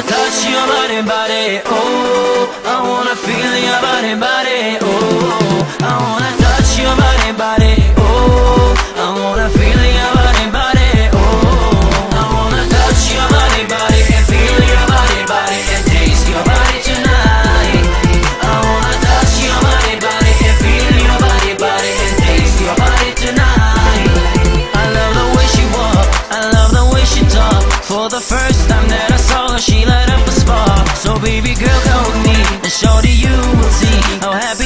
wanna touch your body, oh. I wanna feel your body, oh. I wanna touch your body, oh. I wanna feel your body, oh. I wanna touch your body and feel your body and taste your body tonight. I wanna touch your body and feel your body and taste your body tonight. I love the way she walk, I love the way she talk. For the first time that I saw her, she lit up a spark. So baby girl, go with me, and shorty, you will see how happy